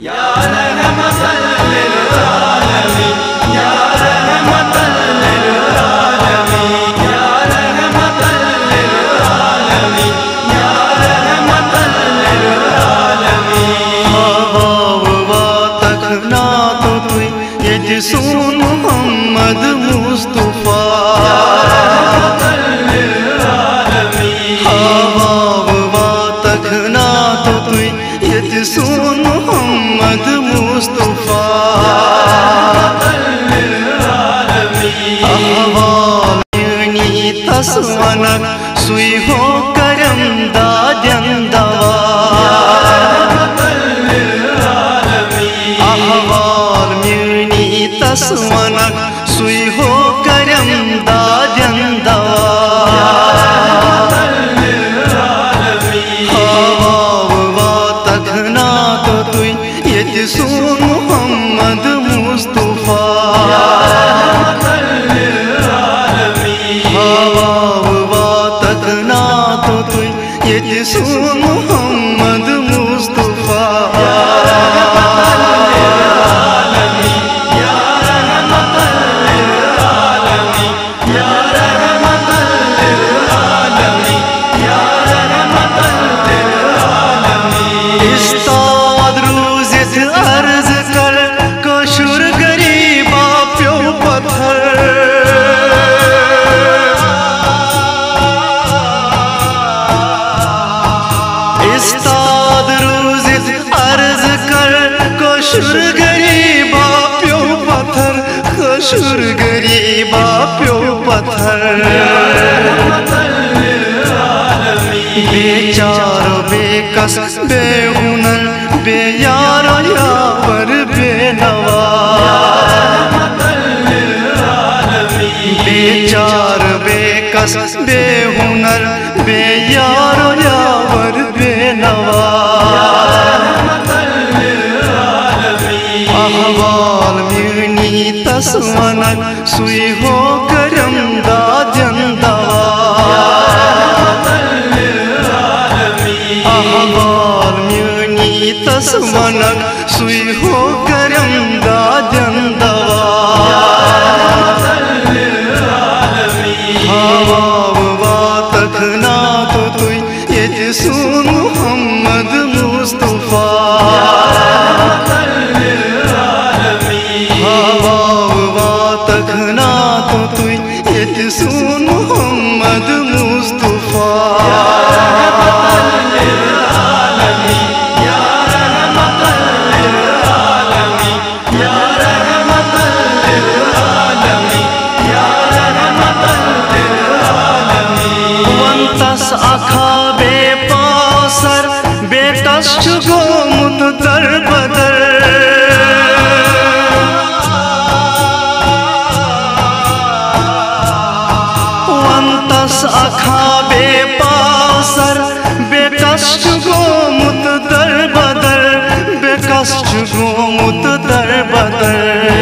یا رحمت للعالمین یا رحمت للعالمین یا رحمت للعالمین یا رحمت للعالمین تکنا تو توی یہ جسون محمد مصطفیٰ تکنا تو توی یہ جسون محمد مصطفیٰ احوالینی تسونک سوی ہو کرم دادن دوا تسونک سوی ہو کرم دادن دوا تکنا تو توی یہ جسون محمد مصطفیٰ تکنا تو توی یہ جسون محمد مصطفیٰ خشر غریبا پیو پتھر بیچار بے کس بے ہنر بے یار یاور بے نوا بیچار بے کس بے ہنر بے یار یاور بے نوا احوال میونی تسونک سوی ہو کرم دادن دوا احوال میونی تسونک سوی ہو کرم دادن دوا تکنا تو توی یہ جسون محمد مصطفیٰ تکنا تو توی یہ جسون محمد مصطفیٰ وانتس اکھا بے پاسر بے تس چگو مت در بدر اکھا بے پاسر بے کشت گومت در بدر بے کشت گومت در بدر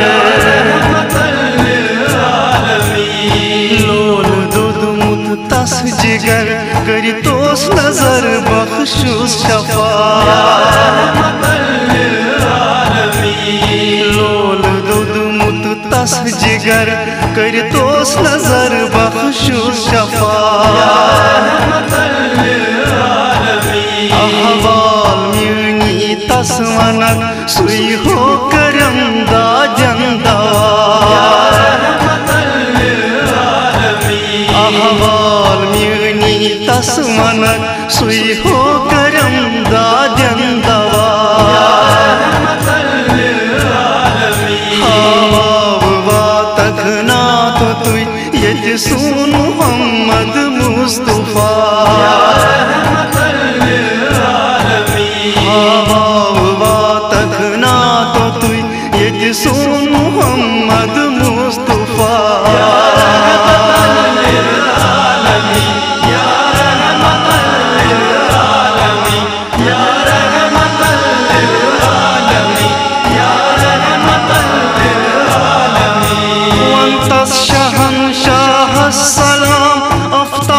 لول دود مت تس جگر کری توس نظر بخشوس شفا لول دود مت تس جگر کری توس نظر بخشوس شفا احوال میونی تسونک سوی ہو کرم دادن دوا احوال میونی تسونک سوی ہو کرم دادن دوا تکنا تو توی یہ جسون محمد مصطفیٰ تکنا تو توی یہ جسون محمد مصطفیٰ وانتس شہنشاہ السلام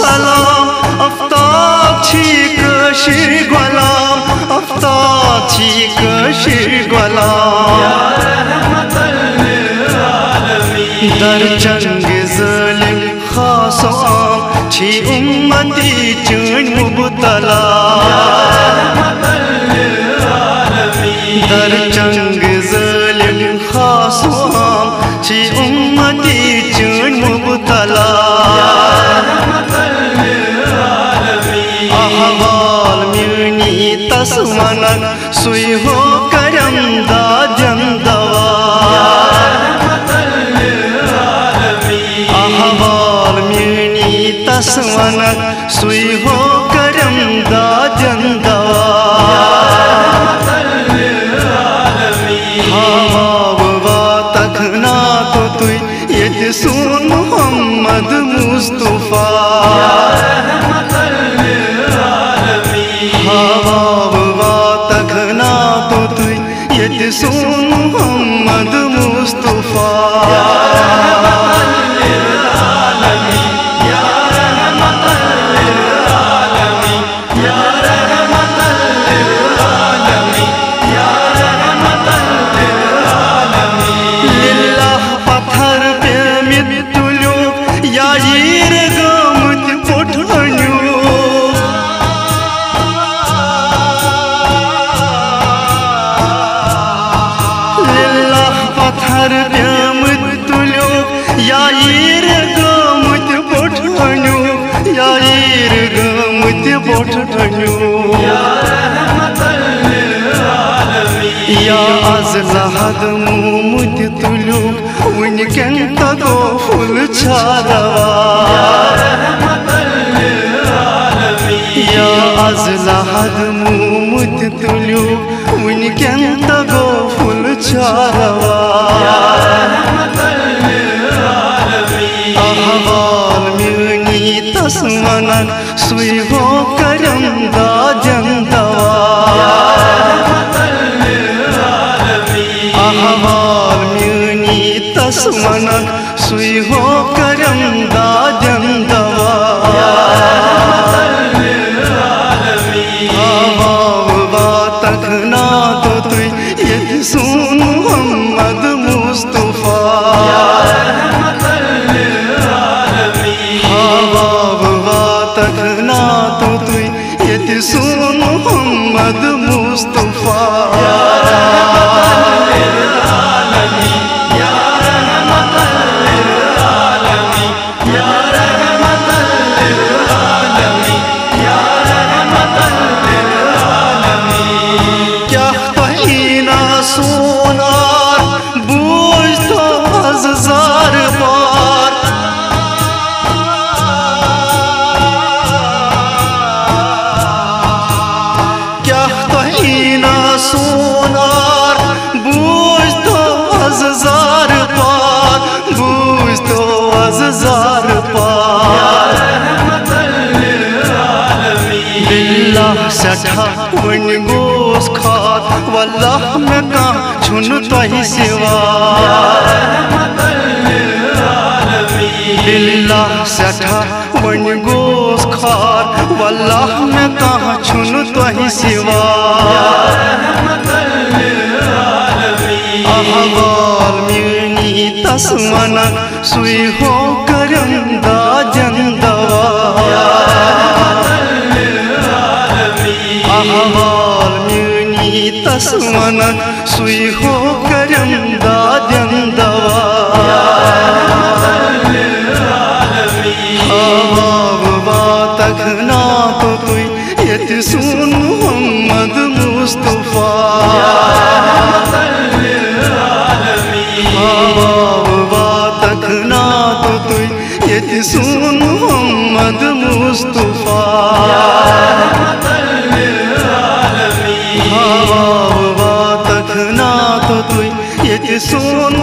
سلام افتاب چھی کشیر غلام افتاب چھی کشیر غلام در جنگ ظالم خاص عام چھی امتی چون مبتلا در جنگ ظالم خاص عام چھی امتی چون مبتلا احوال میونی تس ونن سوی ہو کرم دادن دوا احوال میونی تس ونن سوی ہو کرم دادن دوا یت سون محمد مصطفیٰ ہوا تکھنا تو تھی یت سون محمد مصطفیٰ یا از لحد مومد تلوک ونکن تگو فل چھاروا یا از لحد مومد تلوک ونکن تگو فل چھاروا احوال میونی تس ونن سوی ہو کرم دادن دوا احوال میونی تس ونن سوی ہو کرم دادن دوا ہوا تکھنا تو تھی یت سون محمد مصطفیٰ تکھنا تو تھی یت سون محمد مصطفیٰ کیا تہینا سونار بوجھ تو ہزار بار سونار بوجھ تو اززار پار بوجھ تو اززار پار باللہ سٹھا ون گوس کھات واللہ میں کام چھن تہی سوا باللہ سٹھا ون گوس کھات واللہ میں کام چھن تہی سوا احوال میونی تس ونن سوی ہو کرم دادن دوا احوال میونی تس ونن سوی ہو کرم دادن دوا ہوا تکھنا تو تھی یت سون محمد مصطفیٰ ہوا تکھنا تو تھی یت سون محمد مصطفیٰ ہوا تکھنا تو تھی یت سون